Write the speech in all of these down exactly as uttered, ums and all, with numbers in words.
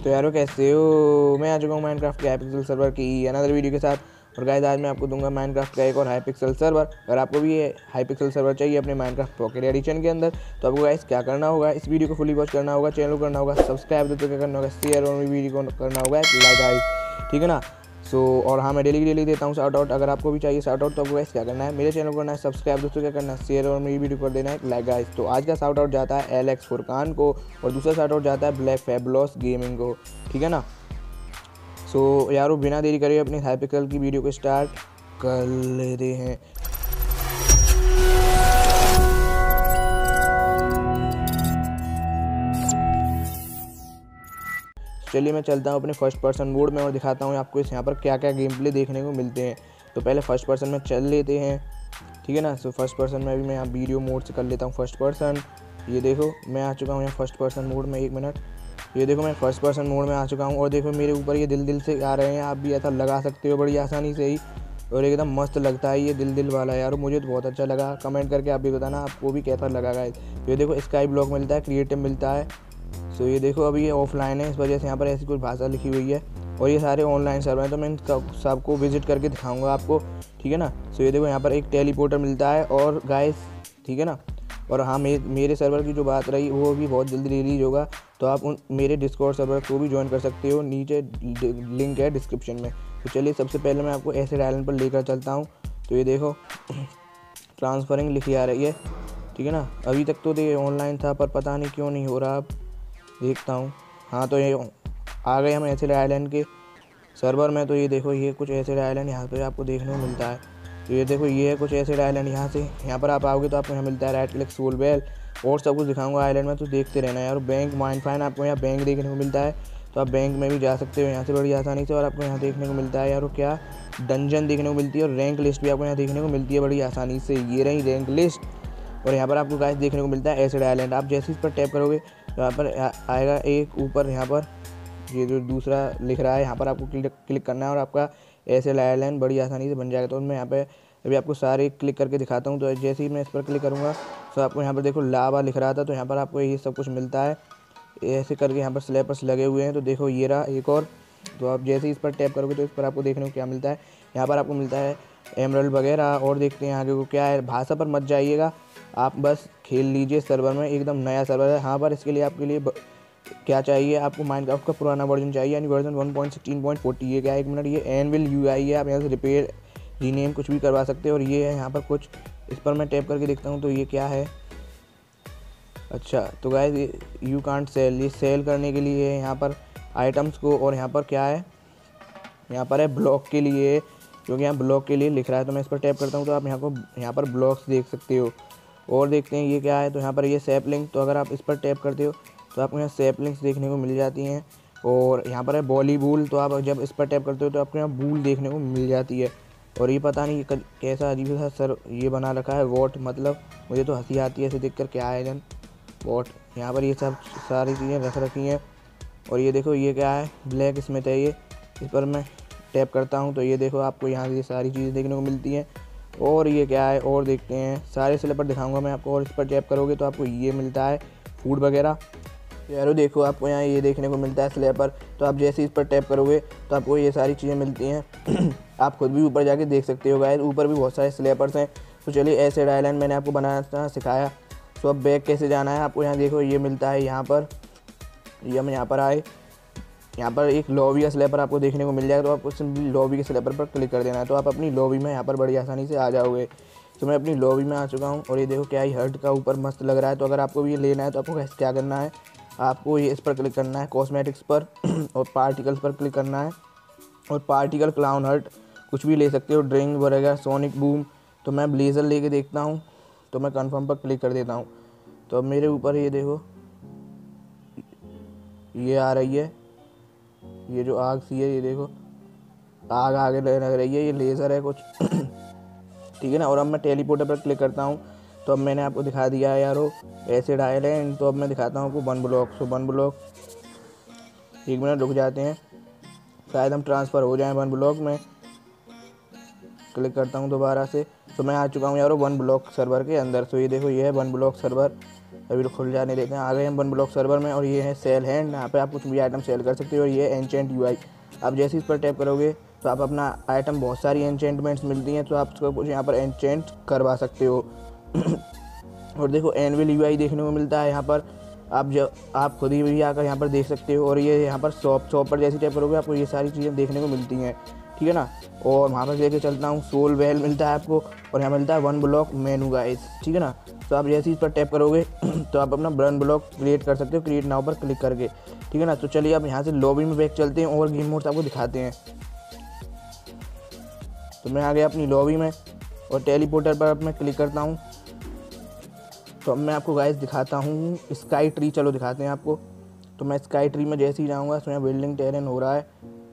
तो यारो कैसे हो, मैं आ चुका हूँ माइनक्राफ्ट के हाइपिक्सल सर्वर की अनदर वीडियो के साथ। और गाइस आज मैं आपको दूंगा माइनक्राफ्ट का एक और हाइपिक्सल सर्वर। अगर आपको भी ये हाइपिक्सल सर्वर चाहिए अपने माइनक्राफ्ट पॉकेट एडिशन के अंदर, तो आपको गाइस क्या करना होगा, इस वीडियो को फुली वॉच करना होगा, चैनल को करना होगा सब्सक्राइब, तो क्या करना होगा शेयर, और वीडियो को करना होगा लाइक गाइस, ठीक है ना। सो so, और हाँ मैं डेली डेली देता हूँ शाउट आउट। अगर आपको भी चाहिए शाउट आउट तो आपको गाइस क्या करना है, मेरे चैनल को करना है सब्सक्राइब, दोस्तों क्या करना है शेयर, और मेरी वीडियो कर देना है लाइक गाइस। तो आज का शाउट आउट जाता है एल एक्स फुरकान को, और दूसरा शाउट आउट जाता है ब्लैक फैबुलस गेमिंग को, ठीक है ना। सो so, यारो बिना देरी करिए अपनी हाइपिक्सल की वीडियो को स्टार्ट कर लेते हैं। चलिए मैं चलता हूँ अपने फर्स्ट पर्सन मोड में और दिखाता हूँ आपको इस यहाँ पर क्या क्या गेम प्ले देखने को मिलते हैं। तो पहले फर्स्ट पर्सन में चल लेते हैं, ठीक है ना। सो फर्स्ट पर्सन में भी मैं यहाँ वीडियो मोड से कर लेता हूँ फर्स्ट पर्सन। ये देखो मैं आ चुका हूँ यहाँ फर्स्ट पर्सन मोड में, एक मिनट। ये देखो मैं फर्स्ट पर्सन मोड में आ चुका हूँ, और देखो मेरे ऊपर ये दिल दिल से आ रहे हैं, आप भी ऐसा लगा सकते हो बड़ी आसानी से ही, और एकदम मस्त लगता है ये दिल दिल वाला यार, मुझे तो बहुत अच्छा लगा। कमेंट करके आप भी बताना आपको भी कैसा लगा गाइस। ये देखो स्काई ब्लॉक मिलता है, क्रिएटिव मिलता है। सो ये देखो अभी ये ऑफलाइन है, इस वजह से यहाँ पर ऐसी कुछ भाषा लिखी हुई है, और ये सारे ऑनलाइन सर्वर हैं, तो मैं इन सबको विजिट करके दिखाऊंगा आपको, ठीक है ना। सो ये देखो यहाँ पर एक टेलीपोर्टर मिलता है और गाइस, ठीक है ना। और हाँ मे, मेरे सर्वर की जो बात रही वो भी बहुत जल्दी रिलीज होगा, तो आप उन मेरे डिस्कॉर्ड सर्वर को भी ज्वाइन कर सकते हो, नीचे लिंक है डिस्क्रिप्शन में। तो चलिए सबसे पहले मैं आपको एसिड आइलैंड पर लेकर चलता हूँ। तो ये देखो ट्रांसफरिंग लिखी आ रही है, ठीक है ना। अभी तक तो ये ऑनलाइन था पर पता नहीं क्यों नहीं हो रहा, अब देखता हूँ। हाँ तो ये आ गए हम एसिड आइलैंड के सर्वर में। तो ये देखो ये कुछ एसिड आइलैंड यहाँ पे आपको देखने को मिलता है। तो ये देखो ये है कुछ एसिड आइलैंड, यहाँ से यहाँ पर आप आओगे तो आपको यहाँ मिलता है राइट क्लिक सोल वेल, और सब कुछ दिखाऊंगा आइलैंड में, तो देखते रहना यार। बैंक माइंड फाइन आपको यहाँ बैंक देखने को मिलता है, तो आप बैंक में भी जा सकते हो यहाँ से बड़ी आसानी से। और आपको यहाँ देखने को मिलता है यार क्या डंजन देखने को मिलती है, और रैंक लिस्ट भी आपको यहाँ देखने को मिलती है बड़ी आसानी से, ये रही रैंक लिस्ट। और यहाँ पर आपको गाइस देखने को मिलता है एसिड आइलैंड। आप जैसे इस पर टैप करोगे तो यहाँ पर आएगा एक ऊपर, यहाँ पर ये जो दूसरा लिख रहा है यहाँ पर आपको क्लिक क्लिक करना है, और आपका एसिड आइलैंड बड़ी आसानी से बन जाएगा। तो मैं यहाँ पे अभी आपको सारे क्लिक करके दिखाता हूँ। तो जैसे ही मैं इस पर क्लिक करूँगा तो आपको यहाँ पर देखो लावा लिख रहा था, तो यहाँ पर आपको ये सब कुछ मिलता है, ऐसे करके यहाँ पर स्लैपर्स लगे हुए हैं। तो देखो ये रहा एक और। तो आप जैसे ही इस पर टैप करोगे तो इस पर आपको देखने को क्या मिलता है, यहाँ पर आपको मिलता है एमरल्ड वगैरह। और देखते हैं आगे को क्या है, भाषा पर मत जाइएगा, आप बस खेल लीजिए सर्वर में, एकदम नया सर्वर है। हाँ पर इसके लिए आपके लिए ब... क्या चाहिए, आपको माइनक्राफ्ट का पुराना वर्जन चाहिए, यानी version one point sixteen point forty. ये क्या है, एक मिनट, ये एनविल यू आई है, आप यहाँ से रिपेयर रीनेम कुछ भी करवा सकते हो। और ये है यहाँ पर कुछ, इस पर मैं टैप करके देखता हूँ तो ये क्या है। अच्छा तो गाइस यू कांट सेल, ये सेल करने के लिए यहाँ पर आइटम्स को, और यहाँ पर क्या है, यहाँ पर है ब्लॉक के लिए, क्योंकि यहाँ ब्लॉक के लिए लिख रहा है। तो मैं इस पर टैप करता हूँ तो आप यहाँ को यहाँ पर ब्लॉक्स देख सकते हो। और देखते हैं ये क्या है, तो यहाँ पर ये सैपलिंग, तो अगर आप इस पर टैप करते हो तो आपको यहाँ सैपलिंग्स देखने को मिल जाती हैं। और यहाँ पर है वॉलीबॉल, तो आप जब इस पर टैप करते हो तो आपको यहाँ बूल देखने को मिल जाती है। और ये पता नहीं कैसा अजीब सा सर ये बना रखा है वॉट, मतलब मुझे तो हंसी आती है ऐसे देख कर, क्या है जन वॉट। यहाँ पर ये सब सारी चीज़ें रख रखी हैं। और ये देखो ये क्या है, ब्लैक स्मिथ है ये, इस पर मैं टैप करता हूँ तो ये देखो आपको यहाँ ये सारी चीज़ें देखने को मिलती हैं। और ये क्या है, और देखते हैं, सारे स्लैपर दिखाऊंगा मैं आपको। और इस पर टैप करोगे तो आपको ये मिलता है फूड वगैरह। यारो देखो आपको यहाँ ये देखने को मिलता है स्लैपर, तो आप जैसे इस पर टैप करोगे तो आपको ये सारी चीज़ें मिलती हैं। आप खुद भी ऊपर जाके देख सकते हो गाइस, ऊपर भी बहुत सारे स्लैपर्स हैं। तो चलिए एसिड आइलैंड मैंने आपको बनाना सिखाया। तो अब बैक कैसे जाना है, आपको यहाँ देखो ये मिलता है यहाँ पर, ये हम यहाँ पर आए, यहाँ पर एक लॉबी का स्लैपर आपको देखने को मिल जाएगा। तो आपको सिंपली लॉबी के स्लैपर पर क्लिक कर देना है, तो आप अपनी लॉबी में यहाँ पर बड़ी आसानी से आ जाओगे। तो मैं अपनी लॉबी में आ चुका हूँ, और ये देखो क्या ही हर्ट का ऊपर मस्त लग रहा है। तो अगर आपको भी ये लेना है तो आपको क्या करना है, आपको ये इस पर क्लिक करना है कॉस्मेटिक्स पर, और पार्टिकल्स पर क्लिक करना है, और पार्टिकल क्लाउन हर्ट कुछ भी ले सकते हो, ड्रिंक वगैरह, सोनिक बूम। तो मैं ब्लेजर लेके देखता हूँ, तो मैं कंफर्म पर क्लिक कर देता हूँ। तो अब मेरे ऊपर ये देखो ये आ रही है, ये जो आग सी है, ये देखो आग आगे लग रही है, ये लेज़र है कुछ, ठीक है ना। और अब मैं टेलीपोर्टर पर क्लिक करता हूँ, तो अब मैंने आपको दिखा दिया है यारो एसिड आइलैंड। तो अब मैं दिखाता हूँ आपको one block. So one block, एक मिनट रुक जाते हैं, शायद हम ट्रांसफ़र हो जाएं वन ब्लॉक में। क्लिक करता हूँ दोबारा से, तो मैं आ चुका हूँ यारो वन ब्लॉक सर्वर के अंदर। तो ये देखो ये है वन ब्लॉक सर्वर, अभी खुल जाने देते हैं। आ गए हम वन ब्लॉक सर्वर में और ये है सेल हैंड। यहाँ पे आप कुछ भी आइटम सेल कर सकते हो। और ये एंचेंट यूआई, आप जैसे इस पर टैप करोगे तो आप अपना आइटम, बहुत सारी एंचेंटमेंट्स मिलती हैं तो आप उसको कुछ यहाँ पर एंचेंट करवा सकते हो। और देखो एनविल यूआई देखने को मिलता है यहाँ पर, आप जब आप खुद ही भी आकर यहाँ पर देख सकते हो। और ये यहाँ पर शॉप शॉप पर जैसे टैप करोगे आपको ये सारी चीज़ें देखने को मिलती हैं, ठीक है ना। और वहाँ पर लेके चलता हूँ, सोल वेल मिलता है आपको और यहाँ मिलता है वन ब्लॉक मेनू गाइस, ठीक है ना। तो आप जैसे इस पर टैप करोगे तो आप अपना वन ब्लॉक क्रिएट कर सकते हो, क्रिएट नाउ पर क्लिक करके, ठीक है ना। तो चलिए अब यहाँ से लॉबी में बैक चलते हैं और गेम मोड्स आपको दिखाते हैं। तो मैं आ गया अपनी लॉबी में और टेलीपोर्टर पर अब मैं क्लिक करता हूँ। तो अब मैं आपको गाइस दिखाता हूँ स्काई ट्री, चलो दिखाते हैं आपको। तो मैं स्काई ट्री में जैसे ही जाऊँगा उसमें बिल्डिंग टेरन हो रहा है।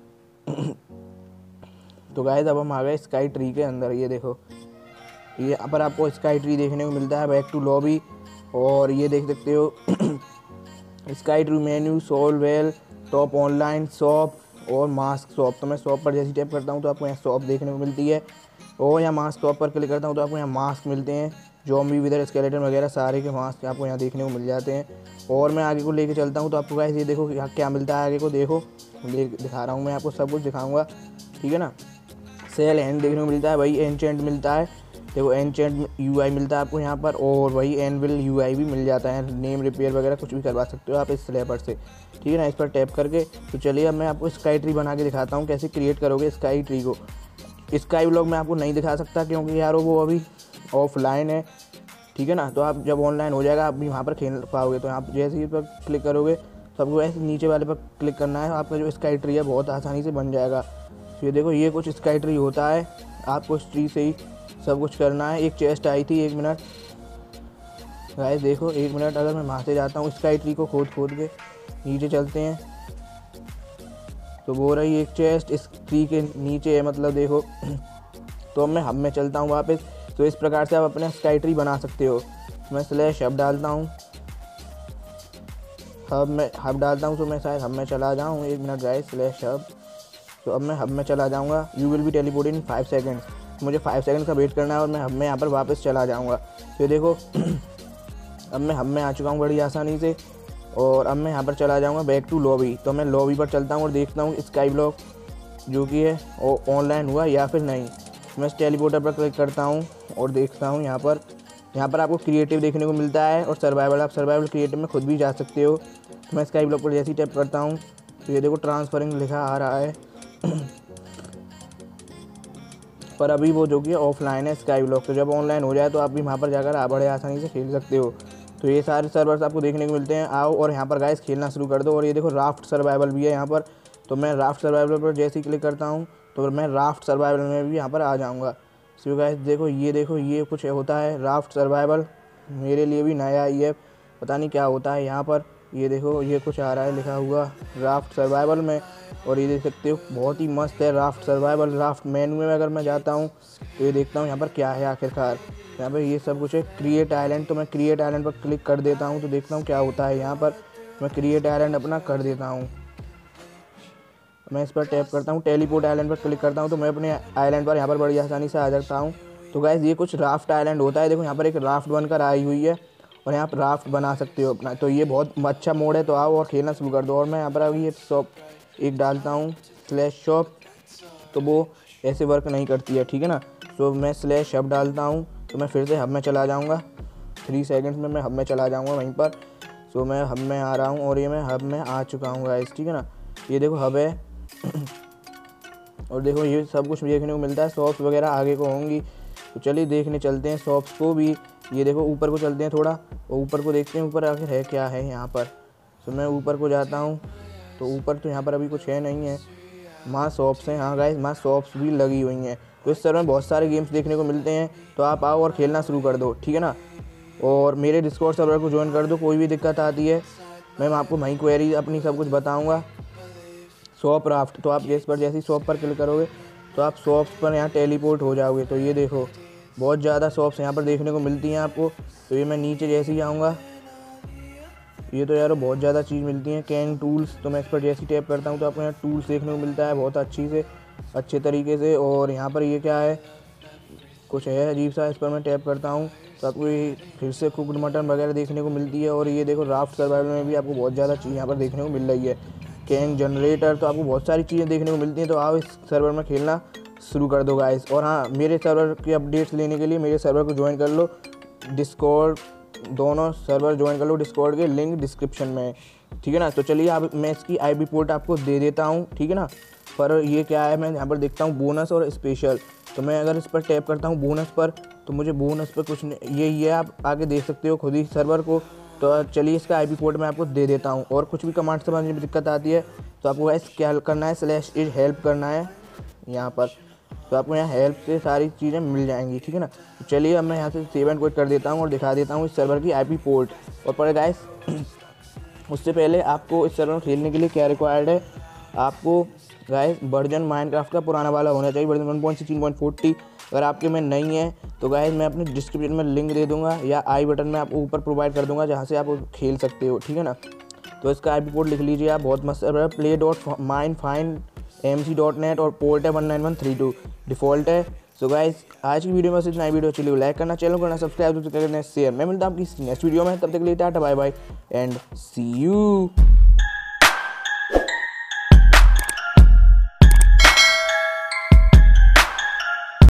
तो गाइस अब हम आ गए स्काई ट्री के अंदर। ये देखो ये यहाँ पर आपको स्काई ट्री देखने को मिलता है। बैक टू लॉबी और ये देख सकते हो sky tree menu, soul well, top online, shop और मास्क शॉप। तो मैं शॉप पर जैसे टैप करता हूँ तो आपको यहाँ शॉप देखने को मिलती है। और यहाँ मास्क शॉप पर क्लिक करता हूँ तो आपको यहाँ मास्क मिलते हैं, ज़ॉम्बी, विदर, स्केलेटन वगैरह सारे के मास्क आपको यहाँ देखने को मिल जाते हैं। और मैं आगे को लेके चलता हूँ तो आपको गाइस ये देखो यहाँ क्या मिलता है। आगे को देखो, दिखा रहा हूँ मैं आपको, सब कुछ दिखाऊँगा, ठीक है ना। सेल हैंड देखने को मिलता है, वही एंचेंट मिलता है, देखो एंचेंट यूआई मिलता है आपको यहाँ पर। और वही एनविल यूआई भी मिल जाता है, नेम रिपेयर वगैरह कुछ भी करवा सकते हो आप इस स्लैपर से, ठीक है ना, इस पर टैप करके। तो चलिए अब मैं आपको स्काई ट्री बना के दिखाता हूँ कैसे क्रिएट करोगे स्काई ट्री को। स्काई ब्लॉक मैं आपको नहीं दिखा सकता क्योंकि यार वो अभी ऑफलाइन है, ठीक है ना। तो आप जब ऑनलाइन हो जाएगा आप भी वहाँ पर खेल पाओगे। तो आप जैसे ही पर क्लिक करोगे तो आपको ऐसे नीचे वाले पर क्लिक करना है, आपका जो स्काई ट्री है बहुत आसानी से बन जाएगा। ये देखो ये कुछ स्काई ट्री होता है, आपको इस ट्री से ही सब कुछ करना है। एक चेस्ट आई थी, एक मिनट गाइस देखो, एक मिनट, अगर मैं वहाँ से जाता हूँ स्काई ट्री को खोद खोद के नीचे चलते हैं तो वो रही एक चेस्ट इस ट्री के नीचे है, मतलब देखो। तो अब मैं हब में चलता हूँ वापस। तो इस प्रकार से आप अपने स्काई ट्री बना सकते हो। मैं स्लैश हब डालता हूँ, हब में हब डालता हूँ तो मैं शायद हब में चला जाऊँ। एक मिनट गाइस, स्लैश हब। तो अब मैं हब में चला जाऊँगा। You will be teleported in five seconds. मुझे फाइव सेकंड का वेट करना है और मैं हब में यहाँ पर वापस चला जाऊँगा। तो देखो अब मैं हब में आ चुका हूँ बड़ी आसानी से। और अब मैं यहाँ पर चला जाऊँगा बैक टू लॉबी। तो मैं लॉबी पर चलता हूँ और देखता हूँ स्काई ब्लॉक जो कि है वो ऑनलाइन हुआ या फिर नहीं। मैं टेलीपोर्टर पर क्लिक करता हूँ और देखता हूँ यहाँ पर यहाँ पर आपको क्रिएटिव देखने को मिलता है और सर्वाइवल। आप सर्वाइवल क्रिएटिव में खुद भी जा सकते हो। तो मैं स्काई ब्लॉक पर जैसे ही टैप करता हूँ तो ये देखो ट्रांसफरिंग लिखा आ रहा है पर अभी वो जो कि ऑफलाइन है स्काई ब्लॉक। तो जब ऑनलाइन हो जाए तो आप भी वहाँ पर जाकर बड़े आसानी से खेल सकते हो। तो ये सारे सर्वर्स आपको देखने को मिलते हैं। आओ और यहाँ पर गाइस खेलना शुरू कर दो। और ये देखो राफ्ट सर्वाइवल भी है यहाँ पर। तो मैं राफ्ट सर्वाइवल पर जैसे ही क्लिक करता हूँ तो मैं राफ्ट सर्वाइवल में भी यहाँ पर आ जाऊँगा। सो गाइस देखो ये देखो ये कुछ होता है राफ्ट सर्वाइवल, मेरे लिए भी नया ही है, पता नहीं क्या होता है यहाँ पर। ये देखो ये कुछ आ रहा है लिखा हुआ राफ्ट सर्वाइवल में। और ये देख सकते हो बहुत ही मस्त है राफ्ट सर्वाइवल। राफ्ट मेन्यू में अगर मैं जाता हूँ तो ये देखता हूँ यहाँ पर क्या है आखिरकार। यहाँ पर ये सब कुछ है क्रिएट आइलैंड। तो मैं क्रिएट आइलैंड पर क्लिक कर देता हूँ तो देखता हूँ क्या होता है यहाँ पर। मैं क्रिएट आइलैंड अपना कर देता हूँ। मैं इस पर टैप करता हूँ, टेलीपोर्ट आइलैंड पर क्लिक करता हूँ तो मैं अपने आइलैंड पर यहाँ पर बड़ी आसानी से आ जाता हूँ। तो गाइस ये कुछ राफ्ट आइलैंड होता है। देखो यहाँ पर एक राफ्ट बनकर आई हुई है और यहाँ पर राफ्ट बना सकते हो अपना। तो ये बहुत अच्छा मोड है। तो आओ और खेलना शुरू कर दो। और मैं यहाँ पर अभी ये शॉप एक डालता हूँ स्लैश शॉप, तो वो ऐसे वर्क नहीं करती है, ठीक है ना। तो मैं स्लैश हब डालता हूँ तो मैं फिर से हब में चला जाऊँगा। थ्री सेकंड्स में मैं हब में चला जाऊँगा वहीं पर। सो मैं हब में आ रहा हूँ और ये मैं हब में आ चुका हूँ गाइस, ठीक है ना। ये देखो हब है और देखो ये सब कुछ देखने को मिलता है। शॉप्स वगैरह आगे को होंगी तो चलिए देखने चलते हैं शॉप्स को भी। ये देखो ऊपर को चलते हैं थोड़ा और ऊपर को देखते हैं ऊपर आखिर है क्या है यहाँ पर। तो मैं ऊपर को जाता हूँ तो ऊपर तो यहाँ पर अभी कुछ है नहीं है। वहाँ शॉप्स हैं, हाँ गाइस वहाँ शॉप्स भी लगी हुई हैं। तो इस सर्वर में बहुत सारे गेम्स देखने को मिलते हैं। तो आप आओ और खेलना शुरू कर दो, ठीक है ना। और मेरे डिस्कॉर्ड सर्वर को ज्वाइन कर दो। कोई भी दिक्कत आती है मैं आपको वहीं क्वेरी अपनी सब कुछ बताऊँगा। शॉप राफ्ट, तो आप जिस पर जैसी शॉप पर क्लिक करोगे तो आप शॉप्स पर यहाँ टेलीपोर्ट हो जाओगे। तो ये देखो बहुत ज़्यादा शॉप्स यहाँ पर देखने को मिलती हैं आपको। तो ये मैं नीचे जैसे ही आऊँगा ये तो यार बहुत ज़्यादा चीज़ मिलती हैं। कैन टूल्स, तो मैं इस पर जैसे ही टैप करता हूँ तो आपको यहाँ टूल्स देखने को मिलता है बहुत अच्छी से अच्छे तरीके से। और यहाँ पर ये क्या है कुछ है अजीब सा, इस पर मैं टैप करता हूँ तो आपको ये फिर से कुकड मटन वगैरह देखने को मिलती है। और ये देखो राफ्ट सर्वाइवल में भी आपको बहुत ज़्यादा चीज़ यहाँ पर देखने को मिल रही है। कैंग जनरेटर, तो आपको बहुत सारी चीज़ें देखने को मिलती हैं। तो आप इस सर्वर में खेलना शुरू कर दो गाइस। और हाँ, मेरे सर्वर के अपडेट्स लेने के लिए मेरे सर्वर को ज्वाइन कर लो। डिस्कॉर्ड, दोनों सर्वर ज्वाइन कर लो डिस्कॉर्ड के, लिंक डिस्क्रिप्शन में है, ठीक है ना। तो चलिए आप मैं इसकी आई बी पोर्ट आपको दे देता हूँ, ठीक है ना। पर ये क्या है, मैं यहाँ पर देखता हूँ बोनस और स्पेशल। तो मैं अगर इस पर टैप करता हूँ बोनस पर, तो मुझे बोनस पर कुछ नहीं, यही है, आप आगे देख सकते हो खुद ही सर्वर को। तो चलिए इसका आई पी पोर्ट मैं आपको दे देता हूँ। और कुछ भी कमांड से मुझे दिक्कत आती है तो आपको गाइस क्या करना है, स्लैश इज हेल्प करना है यहाँ पर। तो आपको यहाँ हेल्प से सारी चीज़ें मिल जाएंगी, ठीक है ना। तो चलिए अब मैं यहाँ से सेव एंड क्विट कर देता हूँ और दिखा देता हूँ इस सर्वर की आई पी पोर्ट। और पर गाइस उससे पहले आपको इस सर्वर में खेलने के लिए क्या रिक्वायर्ड है, आपको गाइस वर्जन माइनक्राफ्ट का पुराना वाला होना चाहिए, version one point sixteen point forty. अगर आपके में नहीं है तो गाइस मैं अपने डिस्क्रिप्शन में लिंक दे दूंगा या आई बटन में आपको ऊपर प्रोवाइड कर दूंगा, जहाँ से आप खेल सकते हो, ठीक है ना। तो इसका आई पी पोर्ट लिख लीजिए आप, बहुत मस्त सर्वर है, play dot mine fine M C dot net, और पोर्ट है one nine one three two, default है। सो गाइस आज की वीडियो में सिर्फ नई वीडियो चलिए लाइक करना, चैनल करना सब्सक्राइब करना, शेयर। मैं मिलता हूँ आपकी नेक्स्ट वीडियो में, तब तक के लिए ta-ta bye bye and see you.